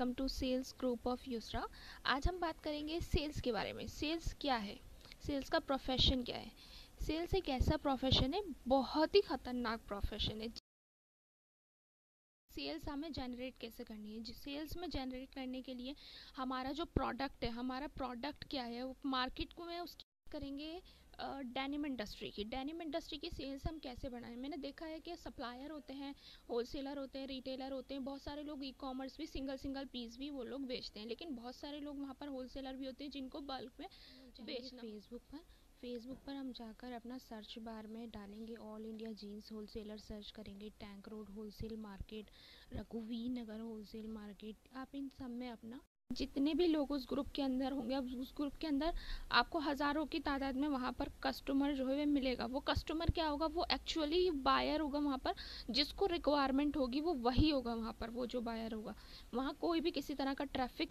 Welcome to sales group of Yusra. आज हम बात करेंगे सेल्स के बारे में। सेल्स क्या है, सेल्स का प्रोफेशन क्या है। सेल्स एक ऐसा प्रोफेशन है, बहुत ही खतरनाक प्रोफेशन है। सेल्स हमें जनरेट कैसे करनी है, सेल्स में जनरेट करने के लिए हमारा जो प्रोडक्ट है, हमारा प्रोडक्ट क्या है, वो मार्केट को में उसकी करेंगे। डेनिम इंडस्ट्री की सेल्स हम कैसे बढ़ाएं। मैंने देखा है कि सप्लायर होते हैं, होलसेलर होते हैं, रिटेलर होते हैं, बहुत सारे लोग ई कॉमर्स भी सिंगल पीस भी वो लोग बेचते हैं, लेकिन बहुत सारे लोग वहाँ पर होलसेलर भी होते हैं जिनको बल्क में बेचना। फेसबुक पर हम जाकर अपना सर्च बार में डालेंगे all India jeans wholesaler, search करेंगे Tank Road wholesale market, Raghubir Nagar wholesale market. आप इन सब में अपना जितने भी लोग उस ग्रुप के अंदर होंगे, अब उस ग्रुप के अंदर आपको हज़ारों की तादाद में वहाँ पर कस्टमर जो है वो मिलेगा। वो कस्टमर क्या होगा, वो एक्चुअली बायर होगा। वहाँ पर जिसको रिक्वायरमेंट होगी वो वही होगा। वहाँ पर वो जो बायर होगा, वहाँ कोई भी किसी तरह का ट्रैफिक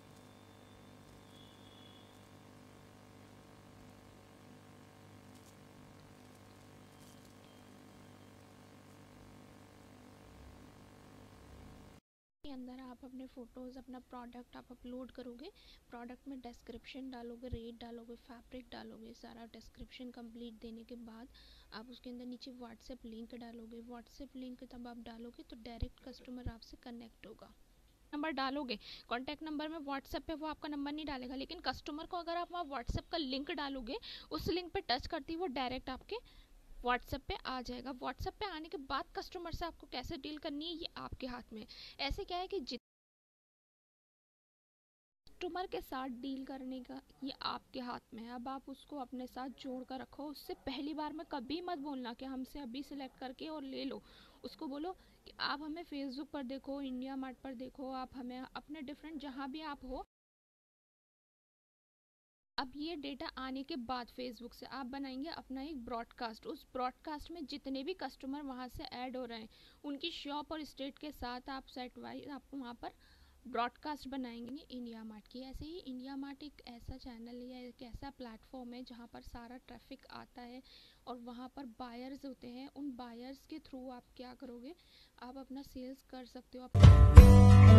के अंदर आप अपने फ़ोटोज़, अपना प्रोडक्ट आप अपलोड करोगे। प्रोडक्ट में डिस्क्रिप्शन डालोगे, रेट डालोगे, फैब्रिक डालोगे। सारा डिस्क्रिप्शन कंप्लीट देने के बाद आप उसके अंदर नीचे व्हाट्सएप लिंक डालोगे। व्हाट्सएप लिंक तब आप डालोगे तो डायरेक्ट कस्टमर आपसे कनेक्ट होगा। नंबर डालोगे, कॉन्टैक्ट नंबर में व्हाट्सएप पे वो आपका नंबर नहीं डालेगा, लेकिन कस्टमर को अगर आप वहाँ व्हाट्सएप का लिंक डालोगे, उस लिंक पे टच करती वो डायरेक्ट आपके व्हाट्सएप पे आ जाएगा। व्हाट्सएप पे आने के बाद कस्टमर से आपको कैसे डील करनी है, ये आपके हाथ में है। ऐसे क्या है कि कस्टमर के साथ डील करने का ये आपके हाथ में है। अब आप उसको अपने साथ जोड़ कर रखो। उससे पहली बार में कभी मत बोलना कि हमसे अभी सिलेक्ट करके और ले लो। उसको बोलो कि आप हमें फेसबुक पर देखो, इंडिया मार्ट पर देखो, आप हमें अपने डिफरेंट जहाँ भी आप हो। अब ये डेटा आने के बाद फेसबुक से आप बनाएंगे अपना एक ब्रॉडकास्ट। उस ब्रॉडकास्ट में जितने भी कस्टमर वहाँ से ऐड हो रहे हैं, उनकी शॉप और स्टेट के साथ आप सेट वाइज आपको वहाँ पर ब्रॉडकास्ट बनाएंगे इंडिया मार्ट की। ऐसे ही इंडिया मार्ट एक ऐसा चैनल या एक ऐसा प्लेटफॉर्म है जहाँ पर सारा ट्रैफिक आता है और वहाँ पर बायर्स होते हैं। उन बायर्स के थ्रू आप क्या करोगे, आप अपना सेल्स कर सकते हो।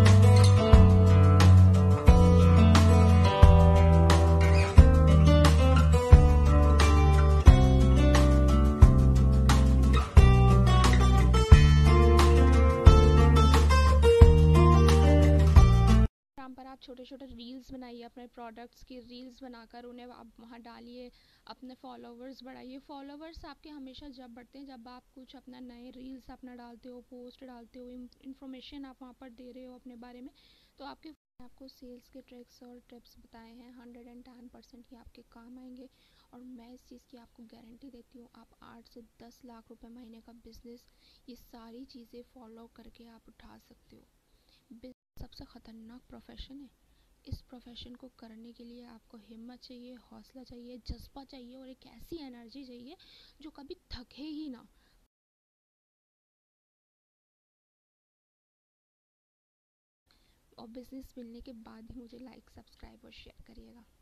इंस्टाग्राम पर आप छोटे छोटे रील्स बनाइए, अपने प्रोडक्ट्स की रील्स बनाकर उन्हें आप वहाँ डालिए। अपने फॉलोवर्स बढ़ाइए। फॉलोवर्स आपके हमेशा जब बढ़ते हैं जब आप कुछ अपना नए रील्स अपना डालते हो, पोस्ट डालते हो, इन्फॉर्मेशन आप वहाँ पर दे रहे हो अपने बारे में। तो आपको सेल्स के ट्रिक्स और टिप्स बताए हैं, 110% ही आपके काम आएंगे। और मैं इस चीज़ की आपको गारंटी देती हूँ, आप 8 से 10 लाख रुपए महीने का बिजनेस ये सारी चीज़ें फॉलो करके आप उठा सकते हो। सबसे ख़तरनाक प्रोफेशन है। इस प्रोफेशन को करने के लिए आपको हिम्मत चाहिए, हौसला चाहिए, जज्बा चाहिए और एक ऐसी एनर्जी चाहिए जो कभी थके ही ना। और बिजनेस मिलने के बाद ही मुझे लाइक, सब्सक्राइब और शेयर करिएगा।